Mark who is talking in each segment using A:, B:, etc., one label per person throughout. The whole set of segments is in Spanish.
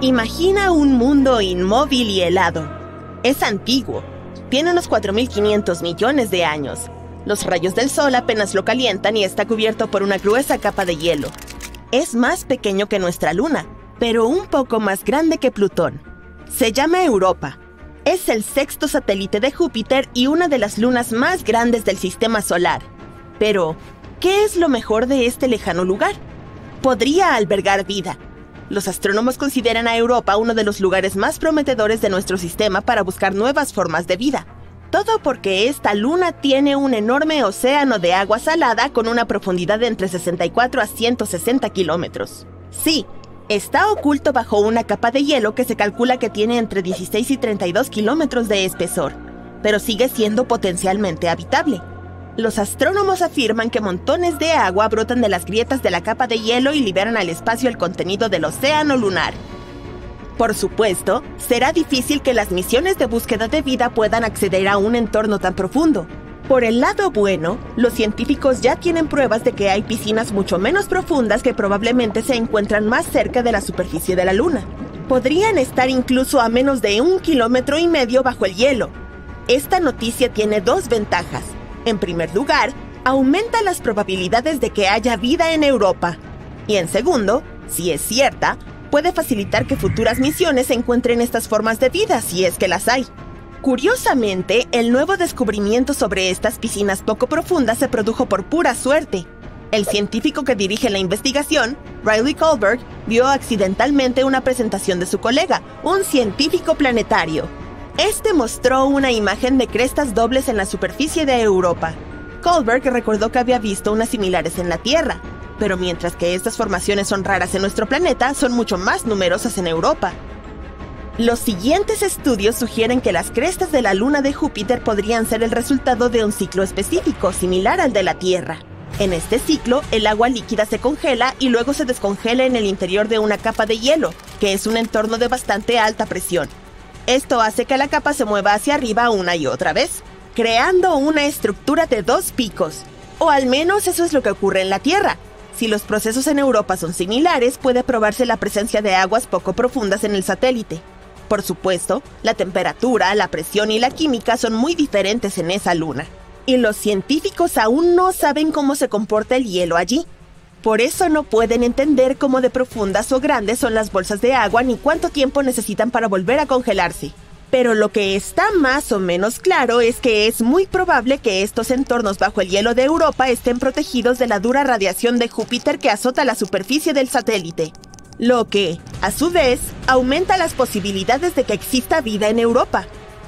A: Imagina un mundo inmóvil y helado. Es antiguo. Tiene unos 4.500 millones de años. Los rayos del sol apenas lo calientan y está cubierto por una gruesa capa de hielo. Es más pequeño que nuestra luna, pero un poco más grande que Plutón. Se llama Europa. Es el sexto satélite de Júpiter y una de las lunas más grandes del sistema solar. Pero, ¿qué es lo mejor de este lejano lugar? Podría albergar vida. Los astrónomos consideran a Europa uno de los lugares más prometedores de nuestro sistema para buscar nuevas formas de vida. Todo porque esta luna tiene un enorme océano de agua salada con una profundidad de entre 64 a 160 kilómetros. Sí, está oculto bajo una capa de hielo que se calcula que tiene entre 16 y 32 kilómetros de espesor, pero sigue siendo potencialmente habitable. Los astrónomos afirman que montones de agua brotan de las grietas de la capa de hielo y liberan al espacio el contenido del océano lunar. Por supuesto, será difícil que las misiones de búsqueda de vida puedan acceder a un entorno tan profundo. Por el lado bueno, los científicos ya tienen pruebas de que hay piscinas mucho menos profundas que probablemente se encuentran más cerca de la superficie de la Luna. Podrían estar incluso a menos de 1,5 kilómetros bajo el hielo. Esta noticia tiene dos ventajas. En primer lugar, aumenta las probabilidades de que haya vida en Europa. Y en segundo, si es cierta, puede facilitar que futuras misiones encuentren estas formas de vida, si es que las hay. Curiosamente, el nuevo descubrimiento sobre estas piscinas poco profundas se produjo por pura suerte. El científico que dirige la investigación, Riley Kohlberg, vio accidentalmente una presentación de su colega, un científico planetario. Este mostró una imagen de crestas dobles en la superficie de Europa. Kohlberg recordó que había visto unas similares en la Tierra, pero mientras que estas formaciones son raras en nuestro planeta, son mucho más numerosas en Europa. Los siguientes estudios sugieren que las crestas de la luna de Júpiter podrían ser el resultado de un ciclo específico, similar al de la Tierra. En este ciclo, el agua líquida se congela y luego se descongela en el interior de una capa de hielo, que es un entorno de bastante alta presión. Esto hace que la capa se mueva hacia arriba una y otra vez, creando una estructura de dos picos. O al menos eso es lo que ocurre en la Tierra. Si los procesos en Europa son similares, puede probarse la presencia de aguas poco profundas en el satélite. Por supuesto, la temperatura, la presión y la química son muy diferentes en esa luna. Y los científicos aún no saben cómo se comporta el hielo allí. Por eso no pueden entender cómo de profundas o grandes son las bolsas de agua ni cuánto tiempo necesitan para volver a congelarse. Pero lo que está más o menos claro es que es muy probable que estos entornos bajo el hielo de Europa estén protegidos de la dura radiación de Júpiter que azota la superficie del satélite. Lo que, a su vez, aumenta las posibilidades de que exista vida en Europa.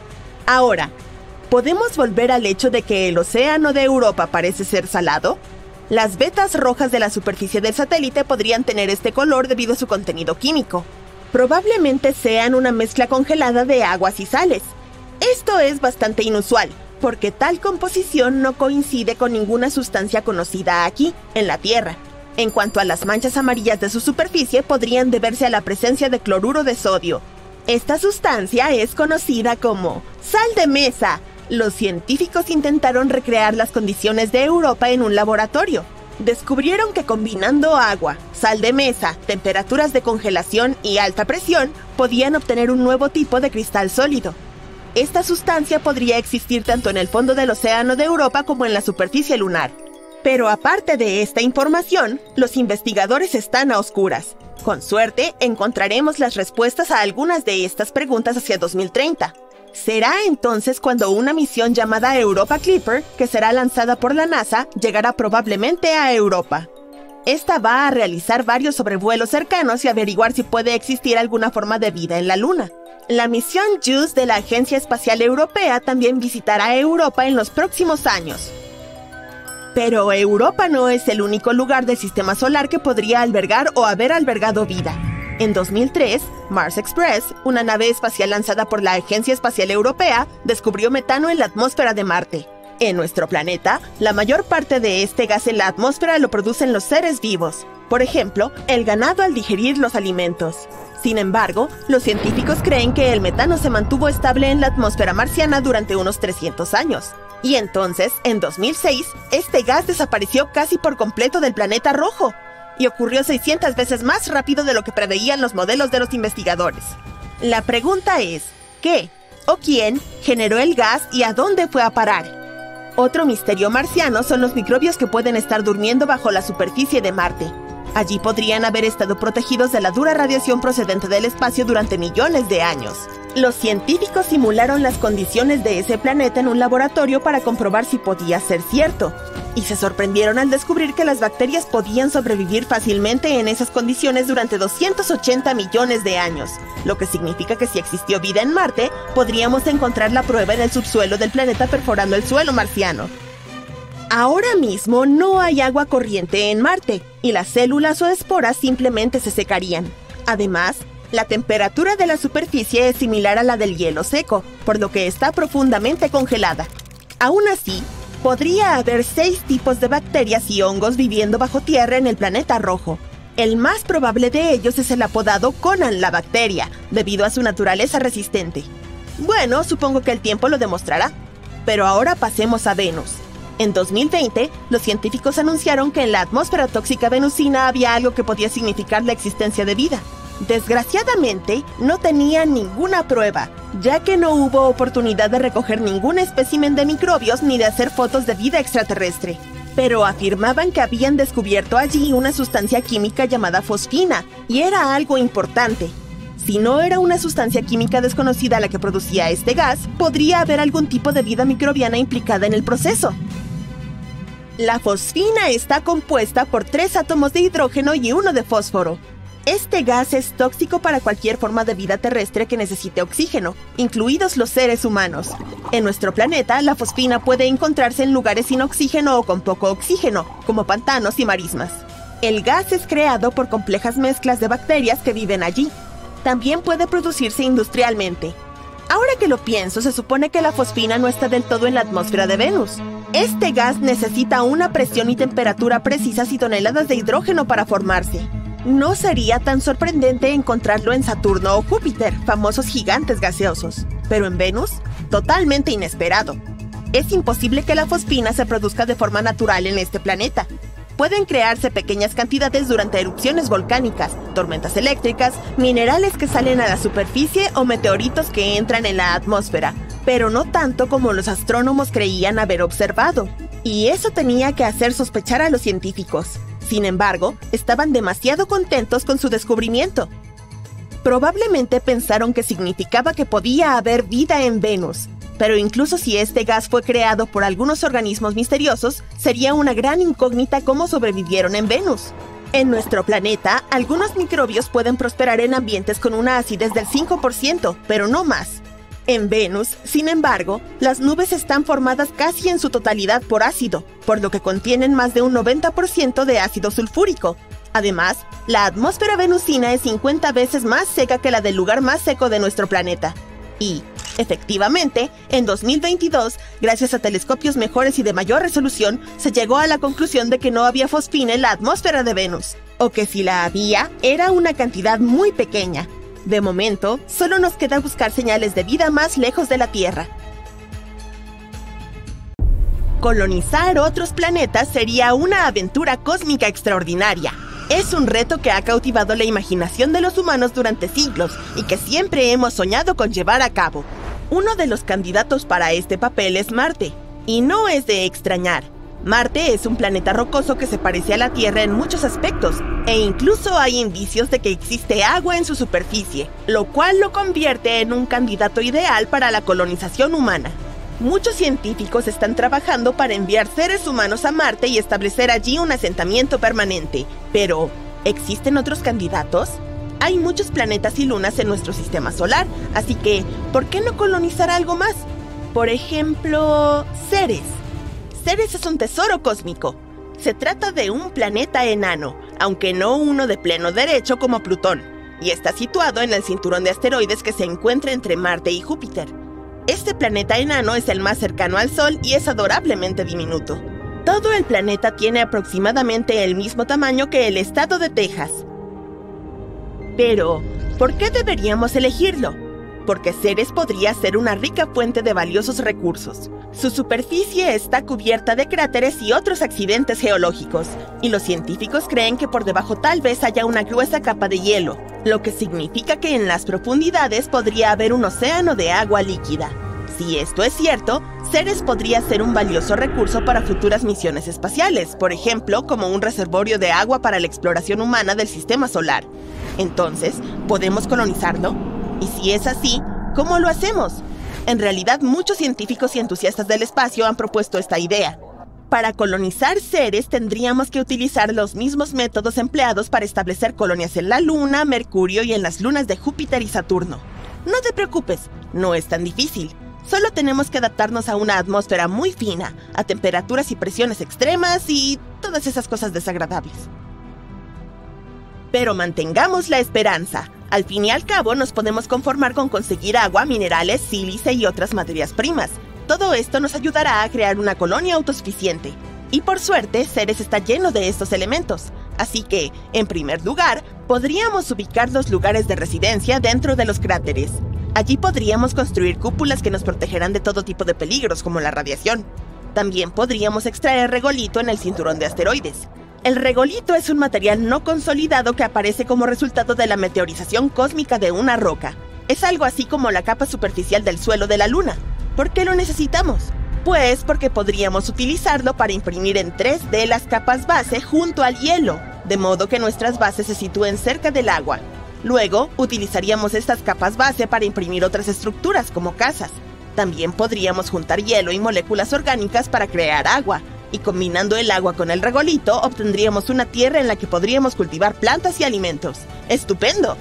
A: Ahora, ¿podemos volver al hecho de que el océano de Europa parece ser salado? Las vetas rojas de la superficie del satélite podrían tener este color debido a su contenido químico. Probablemente sean una mezcla congelada de aguas y sales. Esto es bastante inusual, porque tal composición no coincide con ninguna sustancia conocida aquí, en la Tierra. En cuanto a las manchas amarillas de su superficie, podrían deberse a la presencia de cloruro de sodio. Esta sustancia es conocida como sal de mesa. Los científicos intentaron recrear las condiciones de Europa en un laboratorio. Descubrieron que combinando agua, sal de mesa, temperaturas de congelación y alta presión, podían obtener un nuevo tipo de cristal sólido. Esta sustancia podría existir tanto en el fondo del océano de Europa como en la superficie lunar. Pero aparte de esta información, los investigadores están a oscuras. Con suerte, encontraremos las respuestas a algunas de estas preguntas hacia 2030. Será entonces cuando una misión llamada Europa Clipper, que será lanzada por la NASA, llegará probablemente a Europa. Esta va a realizar varios sobrevuelos cercanos y averiguar si puede existir alguna forma de vida en la Luna. La misión JUICE de la Agencia Espacial Europea también visitará Europa en los próximos años. Pero Europa no es el único lugar del sistema solar que podría albergar o haber albergado vida. En 2003, Mars Express, una nave espacial lanzada por la Agencia Espacial Europea, descubrió metano en la atmósfera de Marte. En nuestro planeta, la mayor parte de este gas en la atmósfera lo producen los seres vivos. Por ejemplo, el ganado al digerir los alimentos. Sin embargo, los científicos creen que el metano se mantuvo estable en la atmósfera marciana durante unos 300 años. Y entonces, en 2006, este gas desapareció casi por completo del planeta rojo. y ocurrió 600 veces más rápido de lo que preveían los modelos de los investigadores. La pregunta es, ¿qué o quién generó el gas y a dónde fue a parar? Otro misterio marciano son los microbios que pueden estar durmiendo bajo la superficie de Marte. Allí podrían haber estado protegidos de la dura radiación procedente del espacio durante millones de años. Los científicos simularon las condiciones de ese planeta en un laboratorio para comprobar si podía ser cierto. Y se sorprendieron al descubrir que las bacterias podían sobrevivir fácilmente en esas condiciones durante 280 millones de años, lo que significa que si existió vida en Marte, podríamos encontrar la prueba en el subsuelo del planeta perforando el suelo marciano. Ahora mismo no hay agua corriente en Marte, y las células o esporas simplemente se secarían. Además, la temperatura de la superficie es similar a la del hielo seco, por lo que está profundamente congelada. Aún así, podría haber 6 tipos de bacterias y hongos viviendo bajo tierra en el planeta rojo. El más probable de ellos es el apodado Conan la bacteria, debido a su naturaleza resistente. Bueno, supongo que el tiempo lo demostrará. Pero ahora pasemos a Venus. En 2020, los científicos anunciaron que en la atmósfera tóxica venusina había algo que podía significar la existencia de vida. Desgraciadamente, no tenían ninguna prueba, ya que no hubo oportunidad de recoger ningún espécimen de microbios ni de hacer fotos de vida extraterrestre. Pero afirmaban que habían descubierto allí una sustancia química llamada fosfina, y era algo importante. Si no era una sustancia química desconocida la que producía este gas, podría haber algún tipo de vida microbiana implicada en el proceso. La fosfina está compuesta por 3 átomos de hidrógeno y 1 de fósforo. Este gas es tóxico para cualquier forma de vida terrestre que necesite oxígeno, incluidos los seres humanos. En nuestro planeta, la fosfina puede encontrarse en lugares sin oxígeno o con poco oxígeno, como pantanos y marismas. El gas es creado por complejas mezclas de bacterias que viven allí. También puede producirse industrialmente. Ahora que lo pienso, se supone que la fosfina no está del todo en la atmósfera de Venus. Este gas necesita una presión y temperatura precisas y toneladas de hidrógeno para formarse. No sería tan sorprendente encontrarlo en Saturno o Júpiter, famosos gigantes gaseosos. Pero en Venus, totalmente inesperado. Es imposible que la fosfina se produzca de forma natural en este planeta. Pueden crearse pequeñas cantidades durante erupciones volcánicas, tormentas eléctricas, minerales que salen a la superficie o meteoritos que entran en la atmósfera, pero no tanto como los astrónomos creían haber observado. Y eso tenía que hacer sospechar a los científicos. Sin embargo, estaban demasiado contentos con su descubrimiento. Probablemente pensaron que significaba que podía haber vida en Venus. Pero incluso si este gas fue creado por algunos organismos misteriosos, sería una gran incógnita cómo sobrevivieron en Venus. En nuestro planeta, algunos microbios pueden prosperar en ambientes con una acidez del 5%, pero no más. En Venus, sin embargo, las nubes están formadas casi en su totalidad por ácido, por lo que contienen más de un 90% de ácido sulfúrico. Además, la atmósfera venusina es 50 veces más seca que la del lugar más seco de nuestro planeta. Y, efectivamente, en 2022, gracias a telescopios mejores y de mayor resolución, se llegó a la conclusión de que no había fosfina en la atmósfera de Venus, o que si la había, era una cantidad muy pequeña. De momento, solo nos queda buscar señales de vida más lejos de la Tierra. Colonizar otros planetas sería una aventura cósmica extraordinaria. Es un reto que ha cautivado la imaginación de los humanos durante siglos y que siempre hemos soñado con llevar a cabo. Uno de los candidatos para este papel es Marte, y no es de extrañar. Marte es un planeta rocoso que se parece a la Tierra en muchos aspectos, e incluso hay indicios de que existe agua en su superficie, lo cual lo convierte en un candidato ideal para la colonización humana. Muchos científicos están trabajando para enviar seres humanos a Marte y establecer allí un asentamiento permanente. Pero, ¿existen otros candidatos? Hay muchos planetas y lunas en nuestro sistema solar, así que, ¿por qué no colonizar algo más? Por ejemplo, Ceres. Ceres es un tesoro cósmico. Se trata de un planeta enano, aunque no uno de pleno derecho como Plutón, y está situado en el cinturón de asteroides que se encuentra entre Marte y Júpiter. Este planeta enano es el más cercano al Sol y es adorablemente diminuto. Todo el planeta tiene aproximadamente el mismo tamaño que el estado de Texas. Pero, ¿por qué deberíamos elegirlo? porque Ceres podría ser una rica fuente de valiosos recursos. Su superficie está cubierta de cráteres y otros accidentes geológicos, y los científicos creen que por debajo tal vez haya una gruesa capa de hielo, lo que significa que en las profundidades podría haber un océano de agua líquida. Si esto es cierto, Ceres podría ser un valioso recurso para futuras misiones espaciales, por ejemplo, como un reservorio de agua para la exploración humana del sistema solar. Entonces, ¿podemos colonizarlo? Y si es así, ¿cómo lo hacemos? En realidad, muchos científicos y entusiastas del espacio han propuesto esta idea. Para colonizar Ceres tendríamos que utilizar los mismos métodos empleados para establecer colonias en la Luna, Mercurio y en las lunas de Júpiter y Saturno. No te preocupes, no es tan difícil. Solo tenemos que adaptarnos a una atmósfera muy fina, a temperaturas y presiones extremas y todas esas cosas desagradables. Pero mantengamos la esperanza. Al fin y al cabo nos podemos conformar con conseguir agua, minerales, sílice y otras materias primas. Todo esto nos ayudará a crear una colonia autosuficiente. Y por suerte, Ceres está lleno de estos elementos. Así que, en primer lugar, podríamos ubicar los lugares de residencia dentro de los cráteres. Allí podríamos construir cúpulas que nos protegerán de todo tipo de peligros, como la radiación. También podríamos extraer regolito en el cinturón de asteroides. El regolito es un material no consolidado que aparece como resultado de la meteorización cósmica de una roca. Es algo así como la capa superficial del suelo de la Luna. ¿Por qué lo necesitamos? Pues porque podríamos utilizarlo para imprimir en 3D las capas base junto al hielo, de modo que nuestras bases se sitúen cerca del agua. Luego, utilizaríamos estas capas base para imprimir otras estructuras como casas. También podríamos juntar hielo y moléculas orgánicas para crear agua, y combinando el agua con el regolito, obtendríamos una tierra en la que podríamos cultivar plantas y alimentos. ¡Estupendo!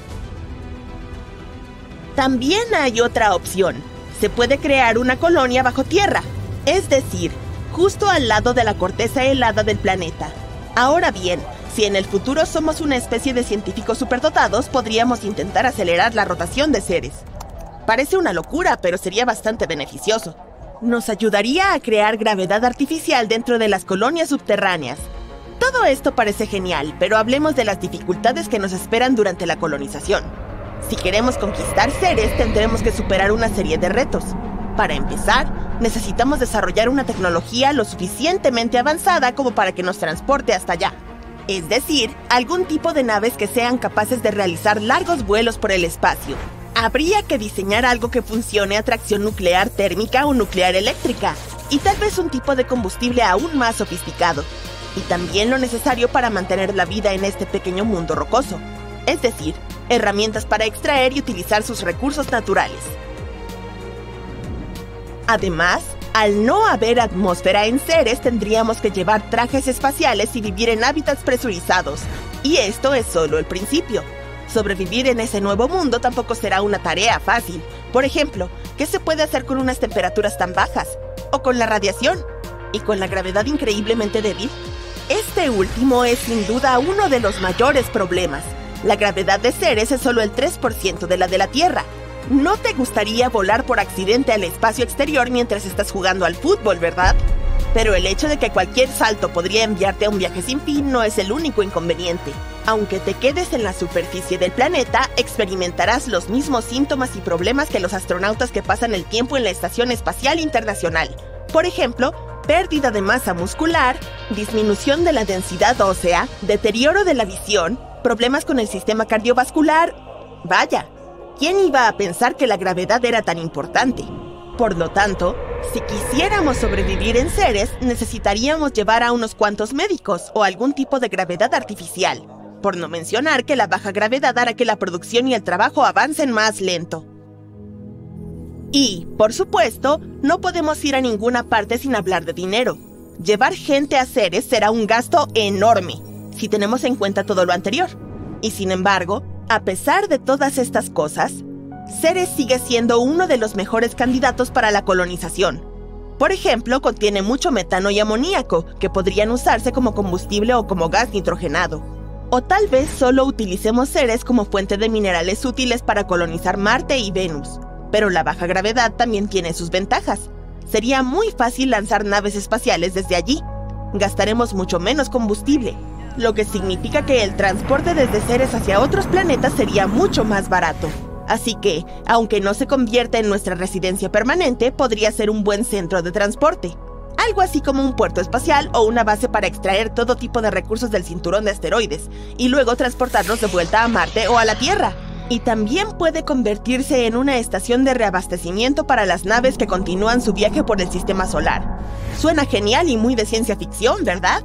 A: También hay otra opción. Se puede crear una colonia bajo tierra, es decir, justo al lado de la corteza helada del planeta. Ahora bien, si en el futuro somos una especie de científicos superdotados, podríamos intentar acelerar la rotación de Ceres. Parece una locura, pero sería bastante beneficioso. Nos ayudaría a crear gravedad artificial dentro de las colonias subterráneas. Todo esto parece genial, pero hablemos de las dificultades que nos esperan durante la colonización. Si queremos conquistar Ceres, tendremos que superar una serie de retos. Para empezar, necesitamos desarrollar una tecnología lo suficientemente avanzada como para que nos transporte hasta allá. Es decir, algún tipo de naves que sean capaces de realizar largos vuelos por el espacio. Habría que diseñar algo que funcione a tracción nuclear térmica o nuclear eléctrica, y tal vez un tipo de combustible aún más sofisticado. Y también lo necesario para mantener la vida en este pequeño mundo rocoso. Es decir, herramientas para extraer y utilizar sus recursos naturales. Además, al no haber atmósfera en Ceres, tendríamos que llevar trajes espaciales y vivir en hábitats presurizados. Y esto es solo el principio. Sobrevivir en ese nuevo mundo tampoco será una tarea fácil. Por ejemplo, ¿qué se puede hacer con unas temperaturas tan bajas? ¿O con la radiación? ¿Y con la gravedad increíblemente débil? Este último es sin duda uno de los mayores problemas. La gravedad de Ceres es solo el 3% de la de la Tierra. No te gustaría volar por accidente al espacio exterior mientras estás jugando al fútbol, ¿verdad? Pero el hecho de que cualquier salto podría enviarte a un viaje sin fin no es el único inconveniente. Aunque te quedes en la superficie del planeta, experimentarás los mismos síntomas y problemas que los astronautas que pasan el tiempo en la Estación Espacial Internacional. Por ejemplo, pérdida de masa muscular, disminución de la densidad ósea, deterioro de la visión, problemas con el sistema cardiovascular. Vaya, ¿quién iba a pensar que la gravedad era tan importante? Por lo tanto, si quisiéramos sobrevivir en Ceres, necesitaríamos llevar a unos cuantos médicos o algún tipo de gravedad artificial. Por no mencionar que la baja gravedad hará que la producción y el trabajo avancen más lento. Y, por supuesto, no podemos ir a ninguna parte sin hablar de dinero. Llevar gente a Ceres será un gasto enorme, si tenemos en cuenta todo lo anterior. Y sin embargo, a pesar de todas estas cosas, Ceres sigue siendo uno de los mejores candidatos para la colonización. Por ejemplo, contiene mucho metano y amoníaco, que podrían usarse como combustible o como gas nitrogenado. O tal vez solo utilicemos Ceres como fuente de minerales útiles para colonizar Marte y Venus. Pero la baja gravedad también tiene sus ventajas. Sería muy fácil lanzar naves espaciales desde allí. Gastaremos mucho menos combustible, lo que significa que el transporte desde Ceres hacia otros planetas sería mucho más barato. Así que, aunque no se convierta en nuestra residencia permanente, podría ser un buen centro de transporte. Algo así como un puerto espacial o una base para extraer todo tipo de recursos del cinturón de asteroides y luego transportarlos de vuelta a Marte o a la Tierra. Y también puede convertirse en una estación de reabastecimiento para las naves que continúan su viaje por el sistema solar. Suena genial y muy de ciencia ficción, ¿verdad?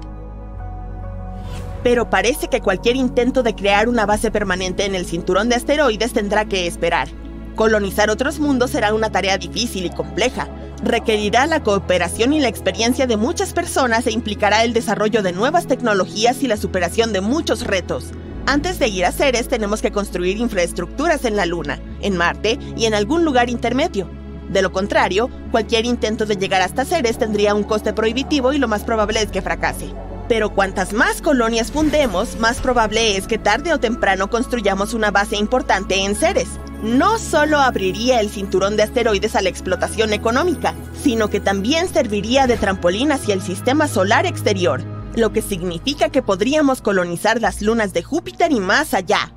A: Pero parece que cualquier intento de crear una base permanente en el cinturón de asteroides tendrá que esperar. Colonizar otros mundos será una tarea difícil y compleja. Requerirá la cooperación y la experiencia de muchas personas e implicará el desarrollo de nuevas tecnologías y la superación de muchos retos. Antes de ir a Ceres tenemos que construir infraestructuras en la Luna, en Marte y en algún lugar intermedio. De lo contrario, cualquier intento de llegar hasta Ceres tendría un coste prohibitivo y lo más probable es que fracase. Pero cuantas más colonias fundemos, más probable es que tarde o temprano construyamos una base importante en Ceres. No solo abriría el cinturón de asteroides a la explotación económica, sino que también serviría de trampolín hacia el sistema solar exterior, lo que significa que podríamos colonizar las lunas de Júpiter y más allá.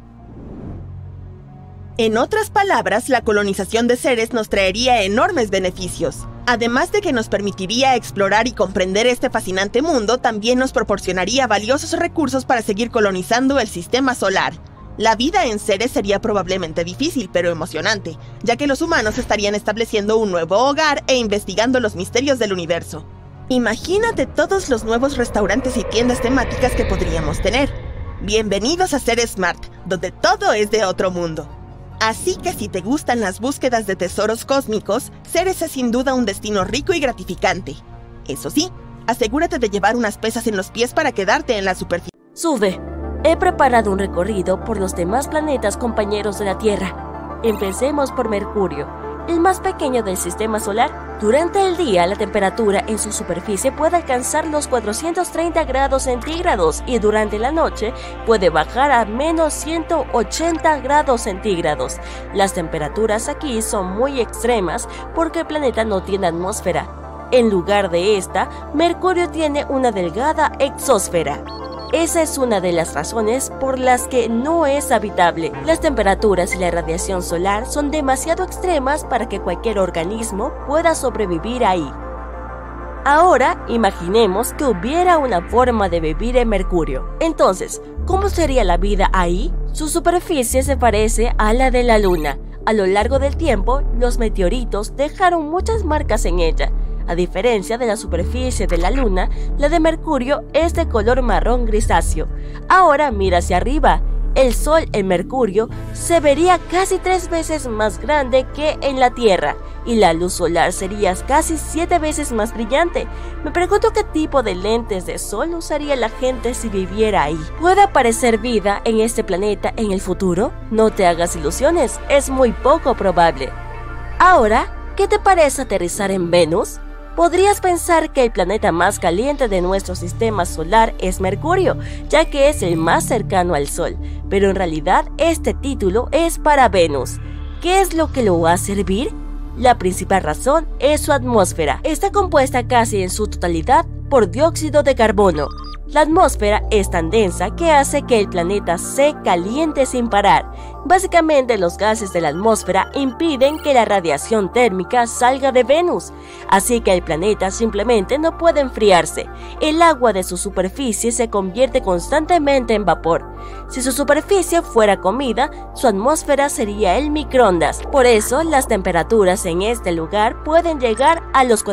A: En otras palabras, la colonización de Ceres nos traería enormes beneficios. Además de que nos permitiría explorar y comprender este fascinante mundo, también nos proporcionaría valiosos recursos para seguir colonizando el sistema solar. La vida en Ceres sería probablemente difícil, pero emocionante, ya que los humanos estarían estableciendo un nuevo hogar e investigando los misterios del universo. Imagínate todos los nuevos restaurantes y tiendas temáticas que podríamos tener. Bienvenidos a Ceres Smart, donde todo es de otro mundo. Así que si te gustan las búsquedas de tesoros cósmicos, Ceres es sin duda un destino rico y gratificante. Eso sí, asegúrate de llevar unas pesas en los pies para quedarte en la superficie.
B: Sube. He preparado un recorrido por los demás planetas compañeros de la Tierra. Empecemos por Mercurio, el más pequeño del sistema solar. Durante el día, la temperatura en su superficie puede alcanzar los 430 grados centígrados y durante la noche puede bajar a menos 180 grados centígrados. Las temperaturas aquí son muy extremas porque el planeta no tiene atmósfera. En lugar de esta, Mercurio tiene una delgada exósfera. Esa es una de las razones por las que no es habitable. Las temperaturas y la radiación solar son demasiado extremas para que cualquier organismo pueda sobrevivir ahí. Ahora, imaginemos que hubiera una forma de vivir en Mercurio. Entonces, ¿cómo sería la vida ahí? Su superficie se parece a la de la Luna. A lo largo del tiempo, los meteoritos dejaron muchas marcas en ella. A diferencia de la superficie de la Luna, la de Mercurio es de color marrón grisáceo. Ahora mira hacia arriba. El Sol en Mercurio se vería casi 3 veces más grande que en la Tierra, y la luz solar sería casi 7 veces más brillante. Me pregunto qué tipo de lentes de sol usaría la gente si viviera ahí. ¿Puede aparecer vida en este planeta en el futuro? No te hagas ilusiones, es muy poco probable. Ahora, ¿qué te parece aterrizar en Venus? Podrías pensar que el planeta más caliente de nuestro sistema solar es Mercurio, ya que es el más cercano al Sol, pero en realidad este título es para Venus. ¿Qué es lo que lo va a servir? La principal razón es su atmósfera. Está compuesta casi en su totalidad por dióxido de carbono. La atmósfera es tan densa que hace que el planeta se caliente sin parar. Básicamente, los gases de la atmósfera impiden que la radiación térmica salga de Venus, así que el planeta simplemente no puede enfriarse. El agua de su superficie se convierte constantemente en vapor. Si su superficie fuera comida, su atmósfera sería el microondas. Por eso, las temperaturas en este lugar pueden llegar a los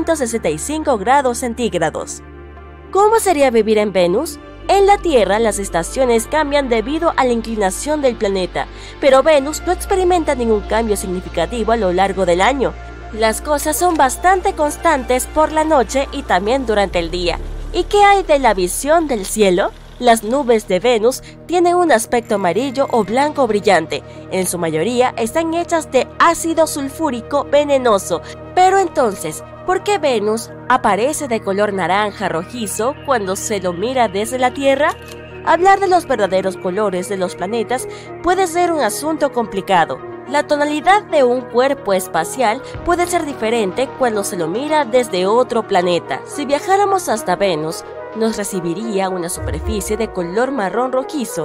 B: 465 grados centígrados. ¿Cómo sería vivir en Venus? En la Tierra las estaciones cambian debido a la inclinación del planeta, pero Venus no experimenta ningún cambio significativo a lo largo del año. Las cosas son bastante constantes por la noche y también durante el día. ¿Y qué hay de la visión del cielo? Las nubes de Venus tienen un aspecto amarillo o blanco brillante. En su mayoría están hechas de ácido sulfúrico venenoso. Pero entonces, ¿por qué Venus aparece de color naranja rojizo cuando se lo mira desde la Tierra? Hablar de los verdaderos colores de los planetas puede ser un asunto complicado. La tonalidad de un cuerpo espacial puede ser diferente cuando se lo mira desde otro planeta. Si viajáramos hasta Venus, nos recibiría una superficie de color marrón rojizo.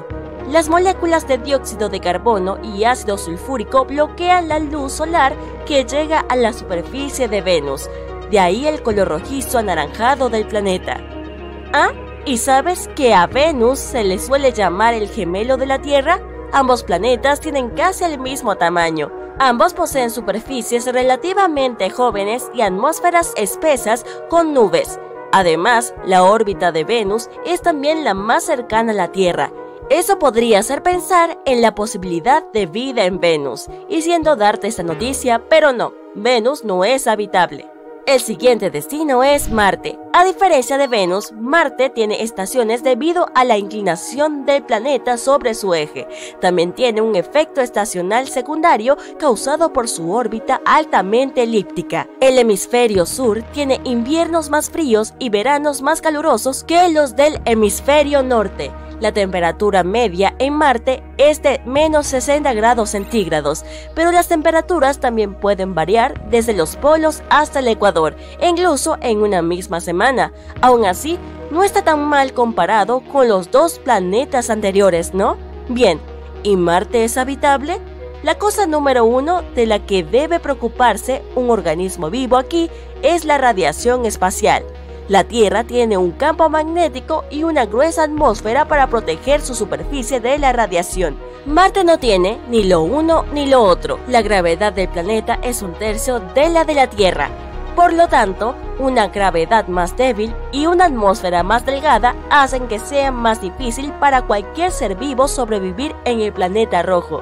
B: Las moléculas de dióxido de carbono y ácido sulfúrico bloquean la luz solar que llega a la superficie de Venus, de ahí el color rojizo anaranjado del planeta. ¿Ah? ¿Y sabes que a Venus se le suele llamar el gemelo de la Tierra? Ambos planetas tienen casi el mismo tamaño. Ambos poseen superficies relativamente jóvenes y atmósferas espesas con nubes. Además, la órbita de Venus es también la más cercana a la Tierra. Eso podría hacer pensar en la posibilidad de vida en Venus, y siento darte esta noticia, pero no, Venus no es habitable. El siguiente destino es Marte. A diferencia de Venus, Marte tiene estaciones debido a la inclinación del planeta sobre su eje. También tiene un efecto estacional secundario causado por su órbita altamente elíptica. El hemisferio sur tiene inviernos más fríos y veranos más calurosos que los del hemisferio norte. La temperatura media en Marte es de menos 60 grados centígrados, pero las temperaturas también pueden variar desde los polos hasta el Ecuador, e incluso en una misma semana. Aún así, no está tan mal comparado con los dos planetas anteriores, ¿no? Bien, ¿y Marte es habitable? La cosa número uno de la que debe preocuparse un organismo vivo aquí es la radiación espacial. La Tierra tiene un campo magnético y una gruesa atmósfera para proteger su superficie de la radiación. Marte no tiene ni lo uno ni lo otro. La gravedad del planeta es 1/3 de la de la Tierra. Por lo tanto, una gravedad más débil y una atmósfera más delgada hacen que sea más difícil para cualquier ser vivo sobrevivir en el planeta rojo.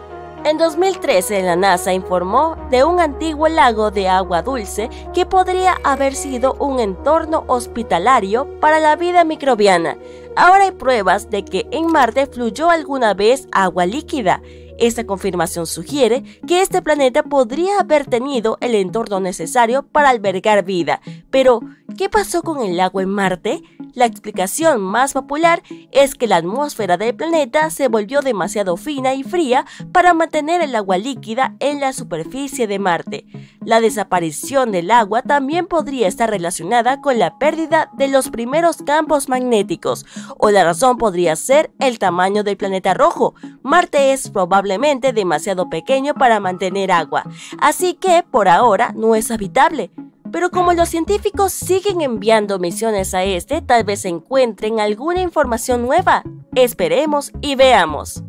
B: En 2013, la NASA informó de un antiguo lago de agua dulce que podría haber sido un entorno hospitalario para la vida microbiana. Ahora hay pruebas de que en Marte fluyó alguna vez agua líquida. Esta confirmación sugiere que este planeta podría haber tenido el entorno necesario para albergar vida. Pero, ¿qué pasó con el agua en Marte? La explicación más popular es que la atmósfera del planeta se volvió demasiado fina y fría para mantener el agua líquida en la superficie de Marte. La desaparición del agua también podría estar relacionada con la pérdida de los primeros campos magnéticos, o la razón podría ser el tamaño del planeta rojo. Marte es probablemente demasiado pequeño para mantener agua, así que por ahora no es habitable. Pero como los científicos siguen enviando misiones a tal vez encuentren alguna información nueva. Esperemos y veamos.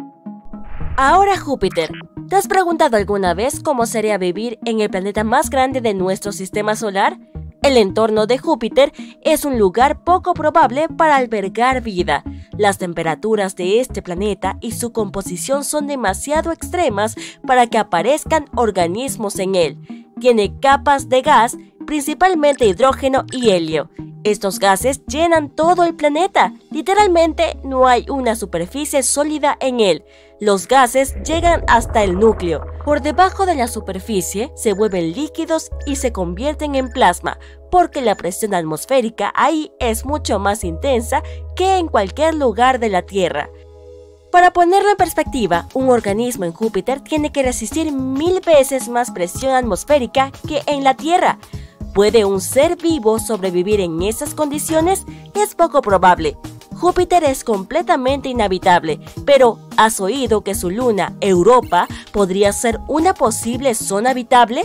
B: Ahora Júpiter. ¿Te has preguntado alguna vez cómo sería vivir en el planeta más grande de nuestro sistema solar? El entorno de Júpiter es un lugar poco probable para albergar vida. Las temperaturas de este planeta y su composición son demasiado extremas para que aparezcan organismos en él. Tiene capas de gas, principalmente hidrógeno y helio. Estos gases llenan todo el planeta. Literalmente no hay una superficie sólida en él. Los gases llegan hasta el núcleo. Por debajo de la superficie se vuelven líquidos y se convierten en plasma, porque la presión atmosférica ahí es mucho más intensa que en cualquier lugar de la Tierra. Para ponerlo en perspectiva, un organismo en Júpiter tiene que resistir 1000 veces más presión atmosférica que en la Tierra. ¿Puede un ser vivo sobrevivir en esas condiciones? Es poco probable. Júpiter es completamente inhabitable, pero ¿has oído que su luna, Europa, podría ser una posible zona habitable?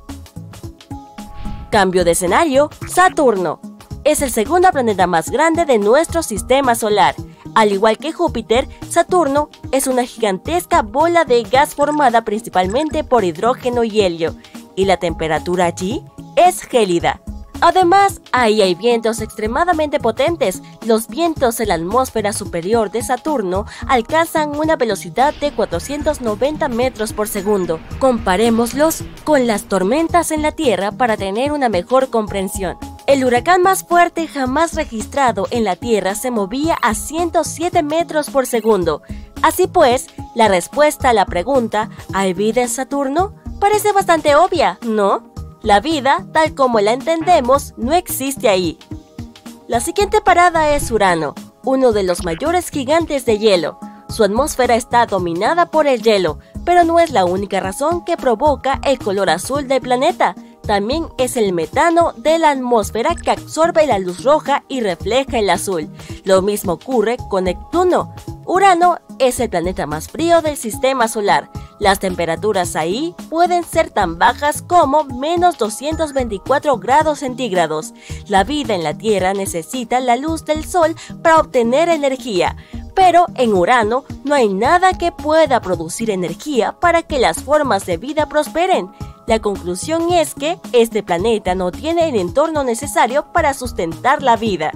B: Cambio de escenario, Saturno. Es el segundo planeta más grande de nuestro sistema solar. Al igual que Júpiter, Saturno es una gigantesca bola de gas formada principalmente por hidrógeno y helio, y la temperatura allí es gélida. Además, ahí hay vientos extremadamente potentes. Los vientos en la atmósfera superior de Saturno alcanzan una velocidad de 490 metros por segundo. Comparémoslos con las tormentas en la Tierra para tener una mejor comprensión. El huracán más fuerte jamás registrado en la Tierra se movía a 107 metros por segundo. Así pues, la respuesta a la pregunta ¿hay vida en Saturno? Parece bastante obvia, ¿no? La vida, tal como la entendemos, no existe ahí. La siguiente parada es Urano, uno de los mayores gigantes de hielo. Su atmósfera está dominada por el hielo, pero no es la única razón que provoca el color azul del planeta. También es el metano de la atmósfera que absorbe la luz roja y refleja el azul. Lo mismo ocurre con Neptuno, Urano es el planeta más frío del sistema solar. Las temperaturas ahí pueden ser tan bajas como -224 grados centígrados. La vida en la Tierra necesita la luz del Sol para obtener energía, pero en Urano no hay nada que pueda producir energía para que las formas de vida prosperen. La conclusión es que este planeta no tiene el entorno necesario para sustentar la vida.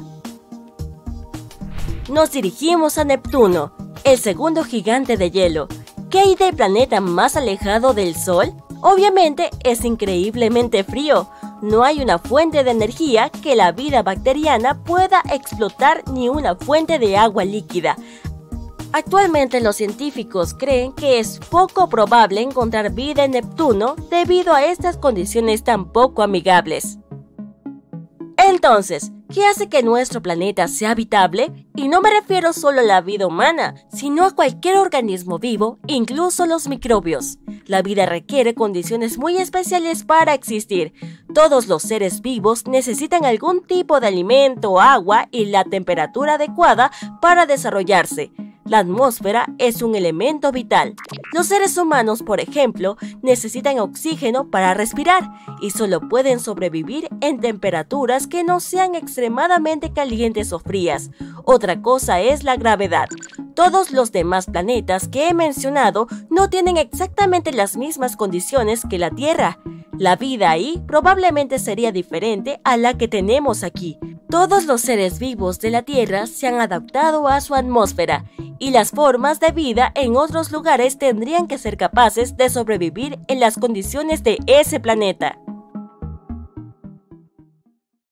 B: Nos dirigimos a Neptuno, el segundo gigante de hielo. ¿Qué hay del planeta más alejado del Sol? Obviamente es increíblemente frío. No hay una fuente de energía que la vida bacteriana pueda explotar ni una fuente de agua líquida. Actualmente los científicos creen que es poco probable encontrar vida en Neptuno debido a estas condiciones tan poco amigables. Entonces, ¿qué hace que nuestro planeta sea habitable? Y no me refiero solo a la vida humana, sino a cualquier organismo vivo, incluso los microbios. La vida requiere condiciones muy especiales para existir. Todos los seres vivos necesitan algún tipo de alimento, agua y la temperatura adecuada para desarrollarse. La atmósfera es un elemento vital. Los seres humanos, por ejemplo, necesitan oxígeno para respirar y solo pueden sobrevivir en temperaturas que no sean extremadamente calientes o frías. Otra cosa es la gravedad. Todos los demás planetas que he mencionado no tienen exactamente las mismas condiciones que la Tierra. La vida ahí probablemente sería diferente a la que tenemos aquí. Todos los seres vivos de la Tierra se han adaptado a su atmósfera y las formas de vida en otros lugares tendrían que ser capaces de sobrevivir en las condiciones de ese planeta.